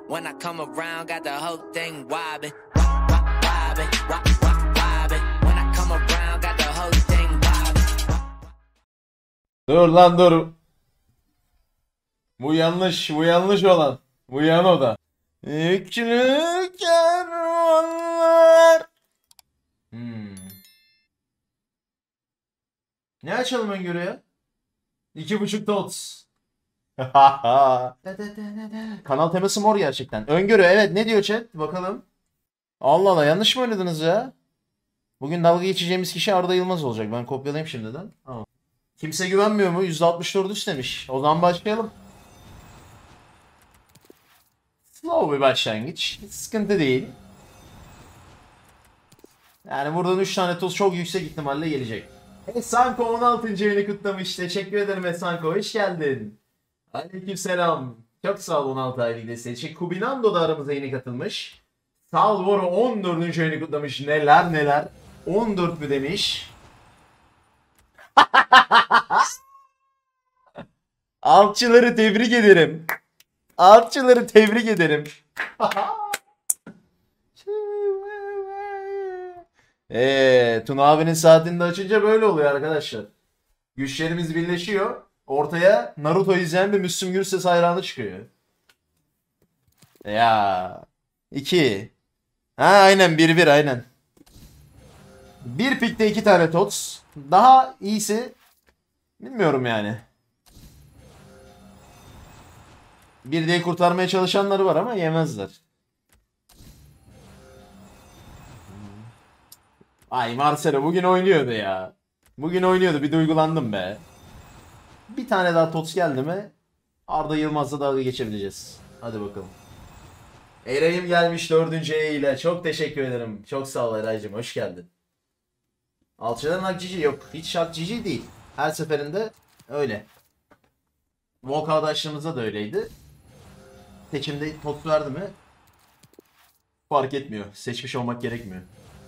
When I come around, got the whole thing wobbin', wobbin', wobbin'. When I come around, got the whole thing wobbin'. Dur lan dur. Bu yanlış olan. Bu yan oda. Yüklü kervanlar. Ne açalım Öngörü'ye? 2.5 tots. Kanal teması mor gerçekten. Öngörü evet, ne diyor chat? Bakalım. Allah Allah, yanlış mı oynadınız ya? Bugün dalga geçeceğimiz kişi Arda Yılmaz olacak. Ben kopyalayayım şimdiden. Tamam. Kimse güvenmiyor mu? %64 istemiş. O zaman başlayalım. Slow bir başlangıç. Hiç sıkıntı değil. Yani buradan 3 tane toz çok yüksek ihtimalle gelecek. Esanko 16. ayını kutlamış. Teşekkür ederim Esanko. Hoş geldin. Aleykümselam. Çok sağ ol 16 aylık desteği için. Kubinando da aramıza yeni katılmış. Salvoro 14. ayını kutlamış. Neler neler. 14 mü demiş. Altçıları tebrik ederim. Altçıları tebrik ederim. Tuna abinin saatinde açınca böyle oluyor arkadaşlar. Güçlerimiz birleşiyor. Ortaya Naruto izleyen bir Müslüm Gürses hayranı çıkıyor. Ya 2. Ha aynen 1-1 aynen. Bir pikte 2 tane tots. Daha iyisi bilmiyorum yani. Bir diye kurtarmaya çalışanları var ama yemezler. Ay Marcelo bugün oynuyordu ya. Bugün oynuyordu, bir duygulandım be. Bir tane daha tots geldi mi Arda Yılmaz'la dalga geçebileceğiz. Hadi bakalım. Eray'ım gelmiş 4. E ile. Çok teşekkür ederim. Çok sağ ol Eray'cım, hoş geldin. Alçıların hak cici yok. Hiç hak cici değil. Her seferinde öyle. Walk arkadaşlarımızda da öyleydi. Seçimde tots verdi mi fark etmiyor. Seçmiş olmak gerekmiyor.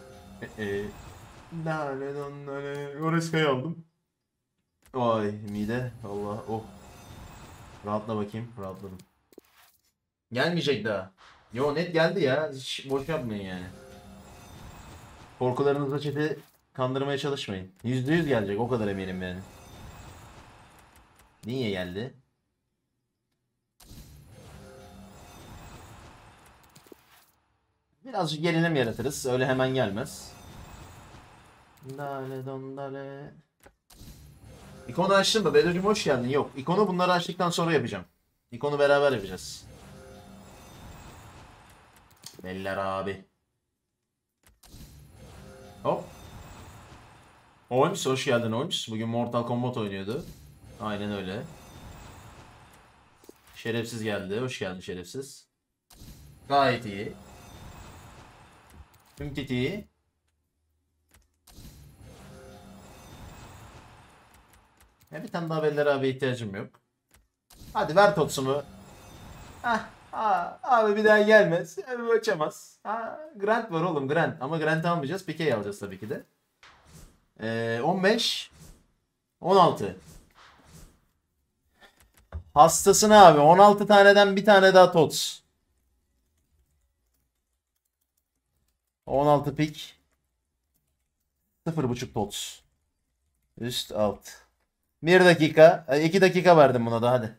Oreska'yı aldım. Ay mide. Allah oh. Rahatla bakayım. Rahatladım. Gelmeyecek daha. Yo net geldi ya. Hiç boş yapmayın yani. Korkularınızla chat'i kandırmaya çalışmayın. %100 gelecek, o kadar eminim yani. Niye geldi? Birazcık gerilim yaratırız. Öyle hemen gelmez. Dale dondale. İkonu açtın mı? Bedo'cum hoş geldin. Yok. İkonu bunları açtıktan sonra yapacağım. İkonu beraber yapacağız. Beller abi. Hop. Holmes hoş geldin Holmes. Bugün Mortal Kombat oynuyordu. Aynen öyle. Şerefsiz geldi. Hoş geldin şerefsiz. Gayet iyi. Tüm bir tane daha Beller abi ihtiyacım yok. Hadi ver totsumu. Abi bir daha gelmez. Abi açamaz. Grant var oğlum, Grant. Ama Grant almayacağız. Pike'yi alacağız tabii ki de. 15. 16. Hastasın abi. 16 taneden bir tane daha tots. 16 pik. 0.5 tots. Üst alt. 1 dakika. 2 dakika verdim buna da hadi.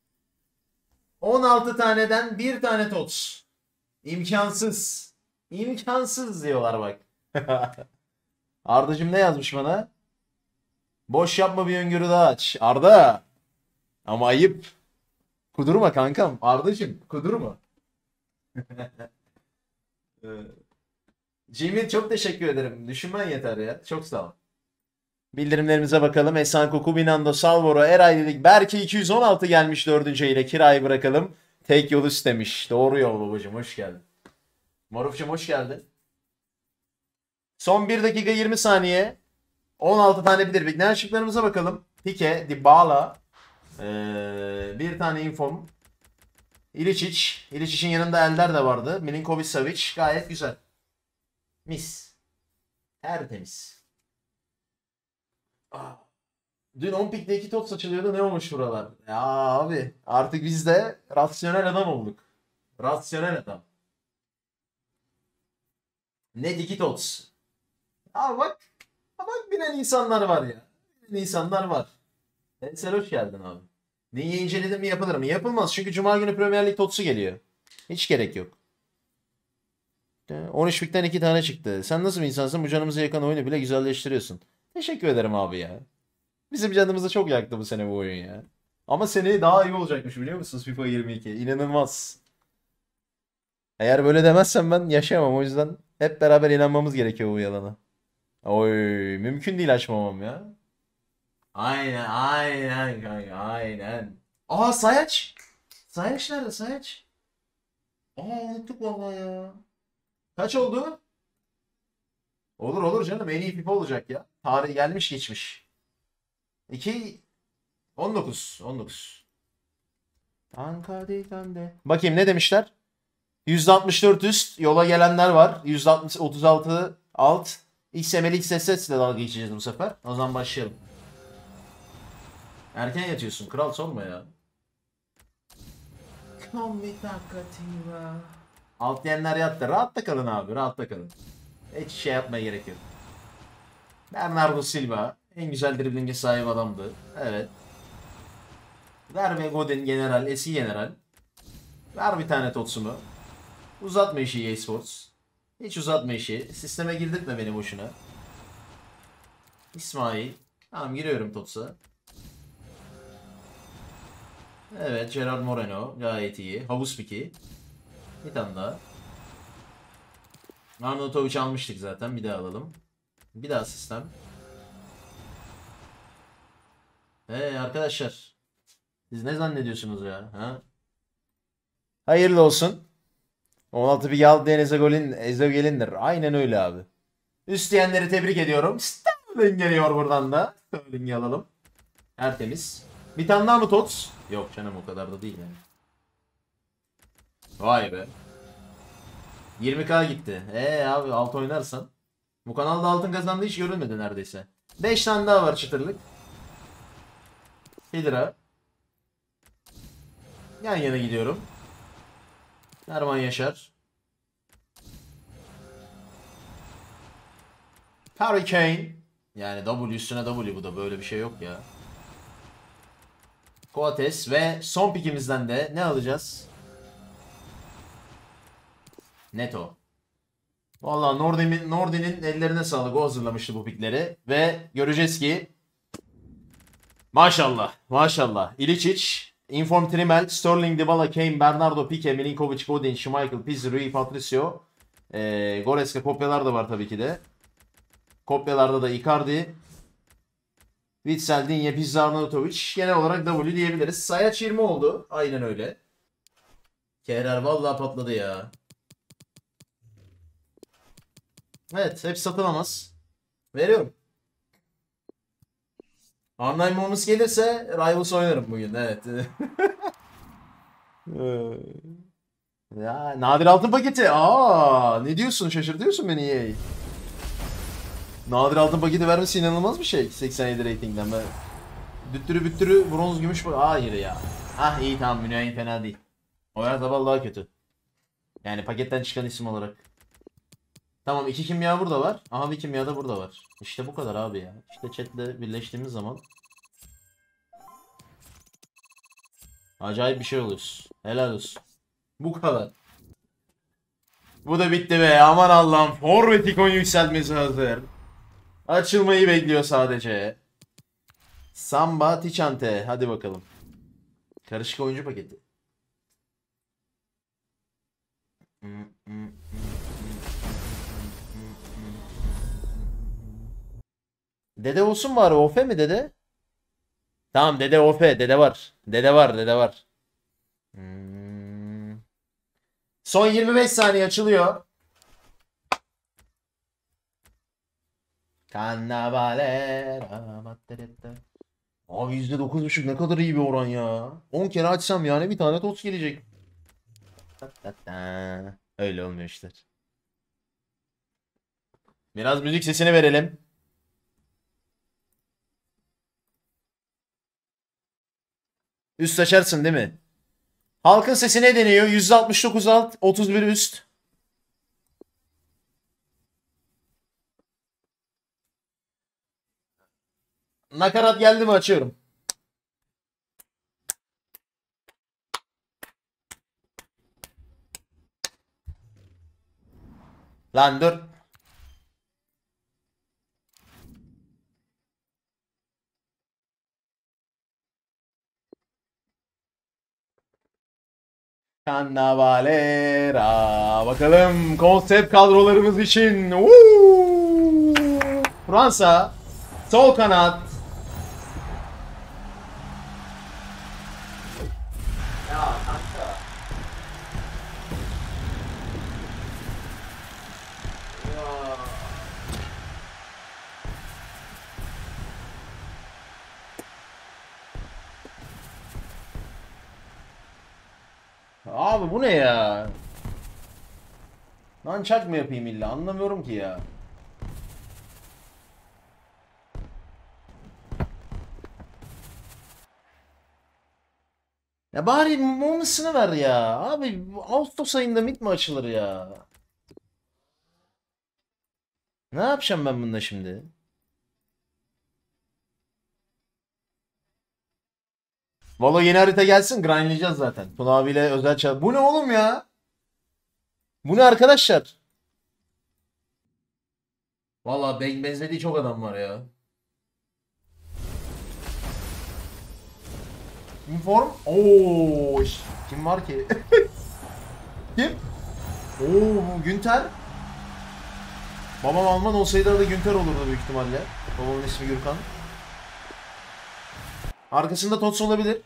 16 taneden bir tane tots. İmkansız. İmkansız diyorlar bak. Ardacım ne yazmış bana? Boş yapma, bir öngörü daha aç. Arda. Ama ayıp. Kudurma kankam. Ardacım kudurma. Jimmy çok teşekkür ederim. Düşünmen yeter ya. Çok sağ ol. Bildirimlerimize bakalım. Esanko, Kubinando, Salvoro, Eray dedik. Berke 216 gelmiş 4. ayıyla. Kirayı bırakalım. Tek yol istemiş. Doğru yol babacım. Hoş geldin. Maruf'cum hoş geldin. Son 1 dakika 20 saniye. 16 tane bilir. Ne açıklarımıza bakalım. Pike, Dybala. Bir tane inform. İličić. İličić'in yanında Elder de vardı. Milinkovic Savic. Gayet güzel. Mis. Tertemiz. Dün 10 pikte 2 top saçılıyordu. Ne olmuş buralar? Ya abi artık biz de rasyonel adam olduk. Rasyonel adam. Ne dikit olsun. Aa bak. Bak bilen insanlar var ya. Bilen insanlar var. Ensel hoş geldin abi. Niye inceledim mi yapılır mı? Yapılmaz çünkü Cuma günü Premier Lig totsu geliyor. Hiç gerek yok. 13'lükten 2 tane çıktı. Sen nasıl bir insansın? Bu canımıza yakan oyunu bile güzelleştiriyorsun. Teşekkür ederim abi ya. Bizim canımızı çok yaktı bu sene bu oyun ya. Ama seneye daha iyi olacakmış biliyor musunuz FIFA 22? İnanılmaz. Eğer böyle demezsen ben yaşayamam. O yüzden hep beraber inanmamız gerekiyor bu yalana. Oy, mümkün değil açmamam ya. Aynen, aynen kanka, aynen. Aa Sayaç. Sayaç nerede Sayaç? Aa unuttuk vallahi ya. Kaç oldu? Olur olur canım en iyi FIFA olacak ya. Tarih gelmiş geçmiş. 2 19 19. Ankara. Bakayım ne demişler? %64 üst yola gelenler var. %60 36 alt. XML XSS ile dalga geçeceğiz bu sefer. O zaman başlayalım. Erken yatıyorsun kral sorma ya. Alt diyenler yattı. Rahatta kalın abi rahatta kalın. Hiç şey yapmaya gerek yok. Bernardo Silva en güzel driblinge sahip adamdı. Evet. Ver ve Godin general, eski general. Ver bir tane Totsumu. Uzatma işi EA Sports. Hiç uzatma işi. Sisteme girdirtme beni boşuna. İsmail. Tamam giriyorum Totsu'a. Evet Gerard Moreno gayet iyi. Havuz piki. Bir tane daha. Arnautovic almıştık zaten. Bir daha alalım. Bir daha sistem. Arkadaşlar. Siz ne zannediyorsunuz ya? Ha? Hayırlı olsun. 16 bir yal diyen Ezogelin'dir. Aynen öyle abi. Üstleyenleri tebrik ediyorum. Sterling geliyor buradan da. Sterling'i alalım. Tertemiz. Bir tane daha mı Tots? Yok canım o kadar da değil yani. Vay be. 20k gitti. Abi alt oynarsan. Bu kanalda altın kazandığı hiç görülmedi neredeyse. 5 tane daha var çıtırlık. Hidra. Yan yana gidiyorum. Erman Yaşar. Harry Kane. Yani W üstüne W bu da böyle bir şey yok ya. Coates ve son pikimizden de ne alacağız? Neto. Vallahi Nordi'nin ellerine sağlık. O hazırlamıştı bu pikleri. Ve göreceğiz ki maşallah. Maşallah. İličić, Inform Trimmel, Sterling, Dybala, Kane, Bernardo, Pique, Milinkovic, Godin, Schmeichel, Pizzi, Rui, Patricio. Goretzka kopyalar da var tabii ki de. Kopyalarda da Icardi, Witsel, Digne, Pizzi, Arnautovic. Genel olarak W diyebiliriz. Sayaç 20 oldu. Aynen öyle. Kerrer vallahi patladı ya. Evet, hep satılamaz. Veriyorum. Online bonus gelirse Rivals oynarım bugün. Evet. Ya nadir altın paketi. Ne diyorsun? Şaşırtıyorsun beni EA. Nadir altın paketi vermesi inanılmaz bir şey. 87 ratingden ben. Düttürü büttürü bronz gümüş. Hayır ya. İyi tamam Müneyin fena değil. Oyar Zabal daha kötü. Yani paketten çıkan isim olarak. Tamam 2 kimya burada var. Aha bir kimya da burada var. İşte bu kadar abi ya. İşte chatle birleştiğimiz zaman acayip bir şey oluyoruz. Helal olsun. Bu kadar. Bu da bitti be. Aman Allah'ım. Forvet ikon yükseltmesi hazır. Açılmayı bekliyor sadece. Samba Tichante. Hadi bakalım. Karışık oyuncu paketi. Dede olsun bari. Ofe mi dede? Tamam dede Ofe. Dede var. Dede var. Dede var. Son 25 saniye açılıyor. Cannavalera. Abi %9.5 ne kadar iyi bir oran ya. 10 kere açsam yani bir tane tots gelecek. Öyle olmuyor işte. Biraz müzik sesini verelim. Üst açarsın değil mi? Halkın sesi ne deniyor? %69 alt, 31 üst. Nakarat geldi mi açıyorum. Lan dur. Cannavalera. Bakalım konsept kadrolarımız için. Fransa. Sol kanat. Ya kanka. Ya. Abi bu ne ya? Lan çak mı yapayım illa? Anlamıyorum ki ya. Ya bari Momus'unu ver ya. Abi Ağustos ayında mid mi açılır ya? Ne yapacağım ben bununla şimdi? Valla yeni harita gelsin grindlayacağız zaten. Tuna abiyle özel çal. Bu ne oğlum ya? Bu ne arkadaşlar? Valla benzediği çok adam var ya. Inform. Oo, kim var ki? Kim? Oo, Günter. Babam Alman olsaydı adı Günter olurdu büyük ihtimalle. Babamın ismi Gürkan. Arkasında Tots olabilir.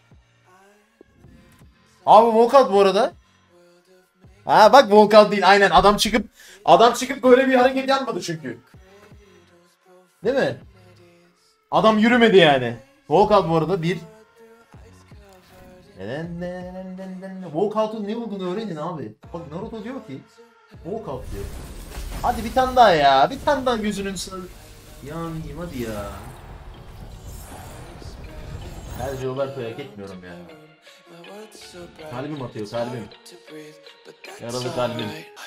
Abi walkout bu arada. Ha bak walkout değil aynen adam çıkıp böyle bir hareket yapmadı çünkü. Değil mi? Adam yürümedi yani. Walkout bu arada bir. Walkout'un ne olduğunu öğrenin abi. Bak Naruto diyor ki walkout diyor. Hadi bir tane daha ya. Bir tane daha gözünün sağ. Yanayım hadi ya. Her Roberto'yu hak etmiyorum ya. Kalbim atıyor kalbim. Yaralı kalbim.